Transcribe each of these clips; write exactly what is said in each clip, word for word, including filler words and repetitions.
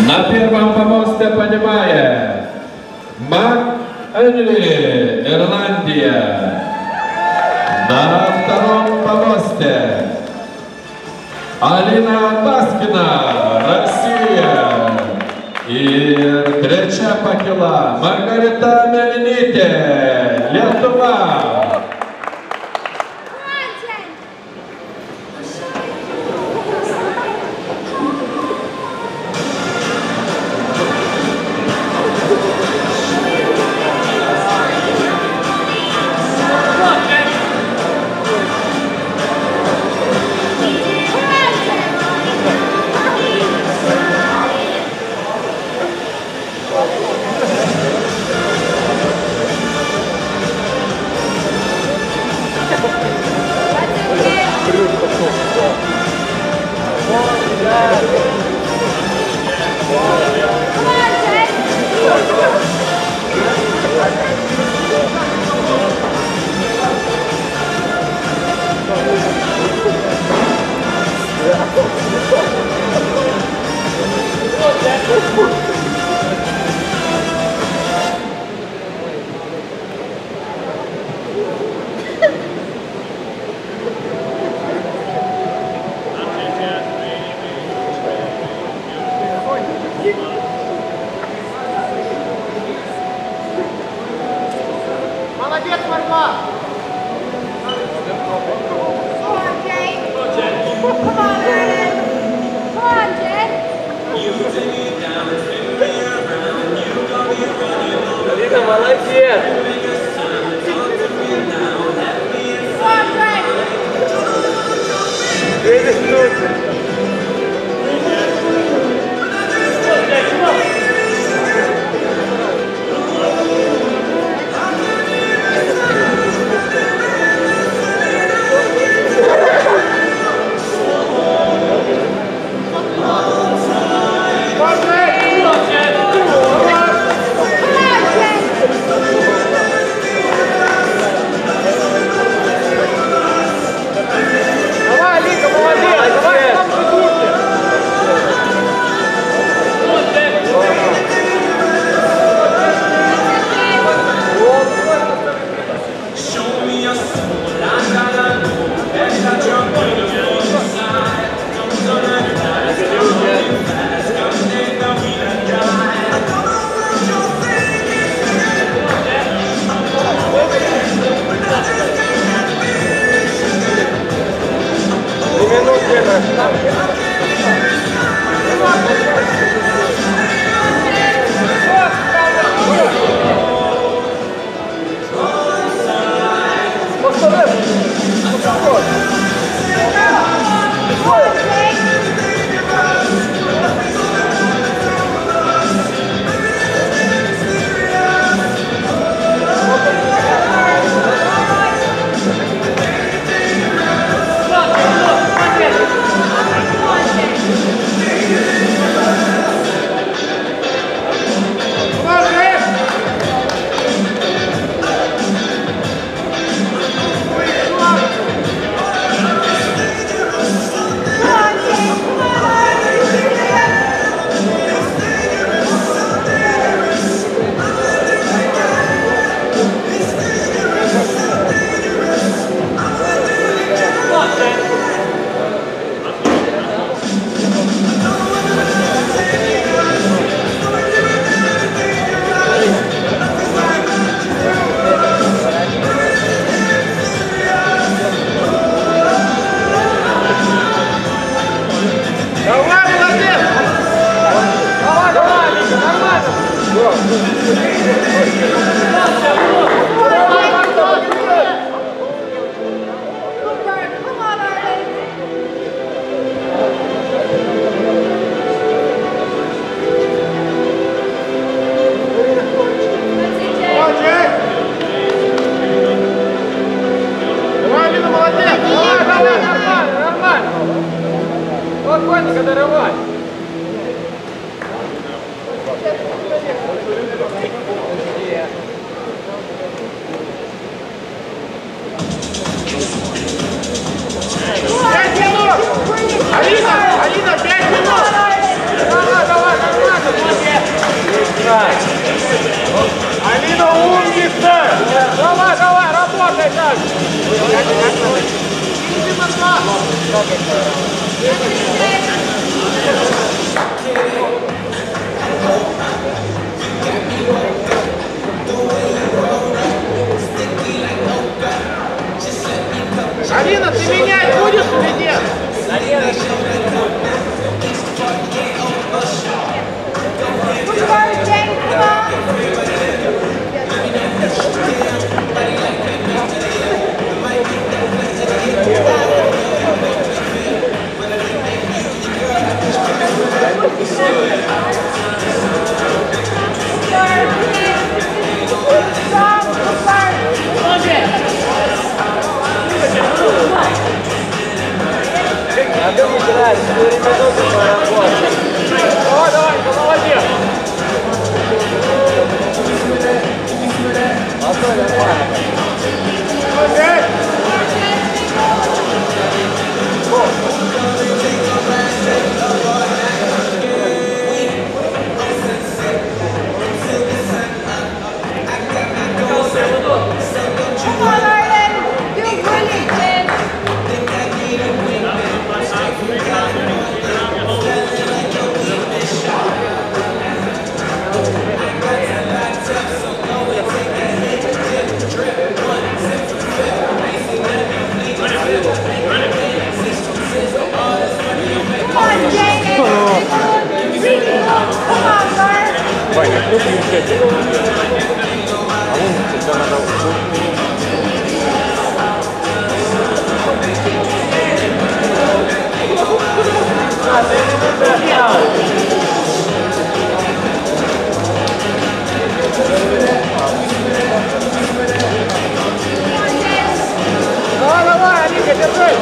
На первом помосте поднимает Мак Энли, Ирландия. На втором помосте Алина Баскина, Россия. И третья покила Маргарита Мельните, Литва. Молодец, Марка! Молодец! Две минуты! Спокойненько даровать. Пять минут! Алина, Алина, пять минут! Давай, давай, давай! Алина, ты менять будешь или нет? А ты не играешь, четыре минуты поработать. Давай, давай, ты молодец. А то нормально. Опять. Ваня, кто приезжает? А вон всегда надо... Давай, давай, Алика, держи!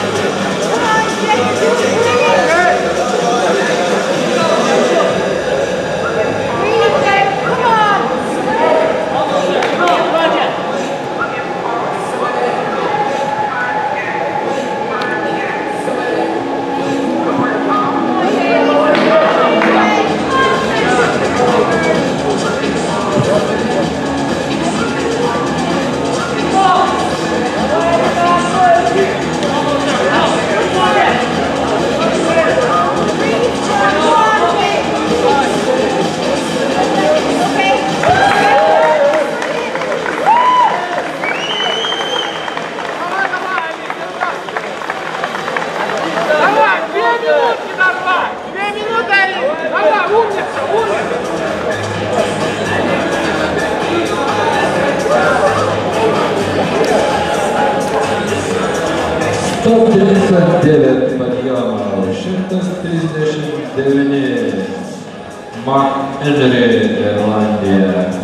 сто тридцать девять подъемов, шестьсот тридцать девять, Мак Энри, Ирландия.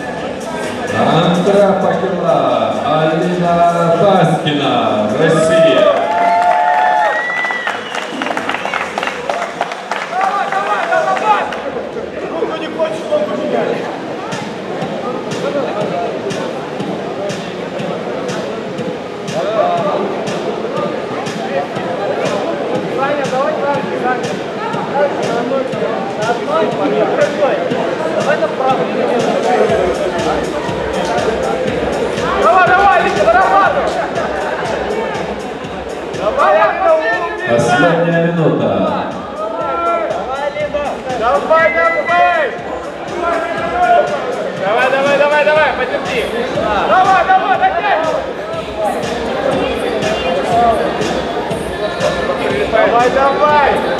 Антра Пакела, Алина Баскина, Россия. Давай, давай, давай! Руку не хочешь, ногу меняй. Саня, давай правильно, Саня. На одной, на одной, давай направо. Давай, давай, Лика, дорабатывай. Давай, Лика. Последняя минута. Давай, давай. Давай, давай, давай, давай, потерпи. Давай, давай, дотягивай. Давай, давай.